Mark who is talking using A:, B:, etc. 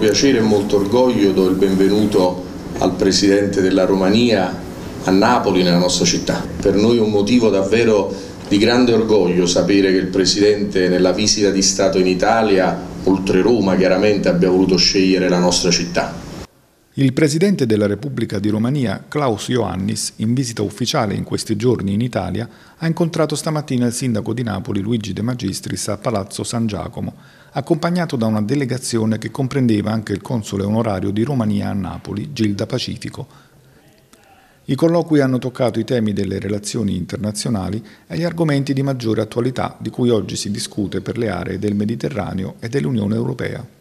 A: piacere e molto orgoglio do il benvenuto al Presidente della Romania a Napoli, nella nostra città. Per noi è un motivo davvero di grande orgoglio sapere che il Presidente nella visita di Stato in Italia, oltre Roma chiaramente, abbia voluto scegliere la nostra città.
B: Il Presidente della Repubblica di Romania, Klaus Iohannis, in visita ufficiale in questi giorni in Italia, ha incontrato stamattina il sindaco di Napoli, Luigi De Magistris, a Palazzo San Giacomo, accompagnato da una delegazione che comprendeva anche il console onorario di Romania a Napoli, Gilda Pacifico. I colloqui hanno toccato i temi delle relazioni internazionali e gli argomenti di maggiore attualità di cui oggi si discute per le aree del Mediterraneo e dell'Unione Europea.